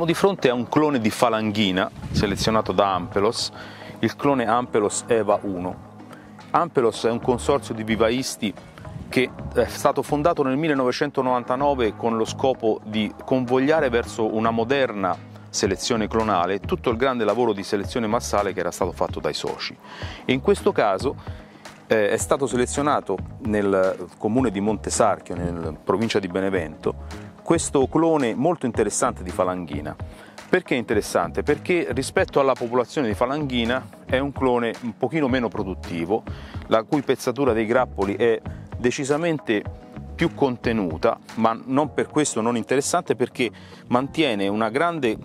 Siamo di fronte a un clone di Falanghina selezionato da Ampelos, il clone Ampelos EVA 1. Ampelos è un consorzio di vivaisti che è stato fondato nel 1999 con lo scopo di convogliare verso una moderna selezione clonale tutto il grande lavoro di selezione massale che era stato fatto dai soci. E in questo caso è stato selezionato nel comune di Montesarchio, nella provincia di Benevento, questo clone molto interessante di Falanghina. Perché interessante? Perché rispetto alla popolazione di Falanghina è un clone un pochino meno produttivo, la cui pezzatura dei grappoli è decisamente più contenuta, ma non per questo non interessante, perché mantiene una grande,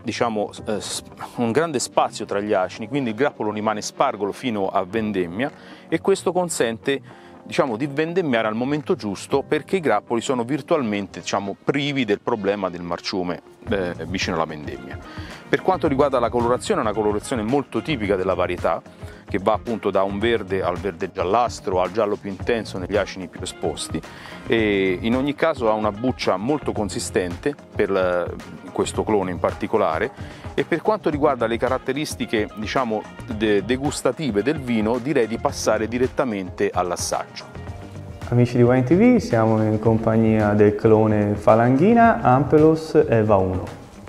un grande spazio tra gli acini, quindi il grappolo rimane spargolo fino a vendemmia, e questo consente di vendemmiare al momento giusto, perché i grappoli sono virtualmente privi del problema del marciume vicino alla vendemmia. Per quanto riguarda la colorazione, è una colorazione molto tipica della varietà, che va appunto da un verde al verde giallastro al giallo più intenso negli acini più esposti, e in ogni caso ha una buccia molto consistente per questo clone in particolare. E per quanto riguarda le caratteristiche degustative del vino, direi di passare direttamente all'assaggio. Amici di Wine TV, siamo in compagnia del clone Falanghina Ampelos EVA 1.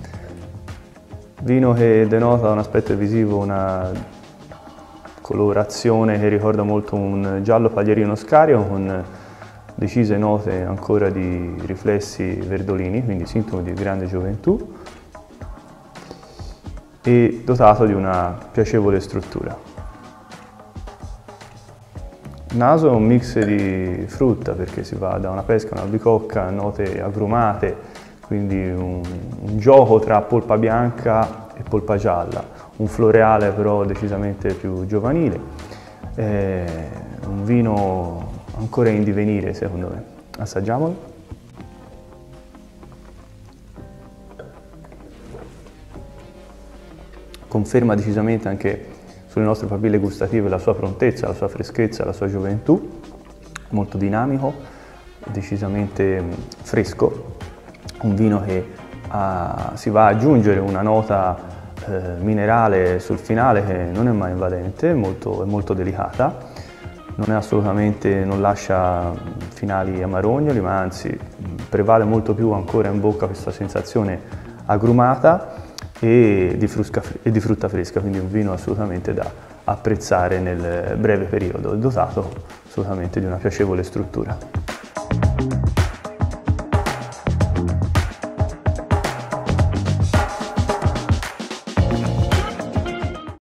Vino che denota un aspetto visivo, una colorazione che ricorda molto un giallo paglierino scario, con decise note ancora di riflessi verdolini, quindi sintomi di grande gioventù, e dotato di una piacevole struttura. Il naso è un mix di frutta, perché si va da una pesca, un'albicocca, a note agrumate, quindi un gioco tra polpa bianca e polpa gialla, un floreale però decisamente più giovanile, un vino ancora in divenire secondo me. Assaggiamolo. Conferma decisamente anche sulle nostre papille gustative la sua prontezza, la sua freschezza, la sua gioventù, molto dinamico, decisamente fresco, un vino che si va ad aggiungere una nota minerale sul finale che non è mai invadente, è molto delicata, non lascia finali amarognoli, ma anzi prevale molto più ancora in bocca questa sensazione agrumata e di frutta fresca, quindi un vino assolutamente da apprezzare nel breve periodo, dotato assolutamente di una piacevole struttura.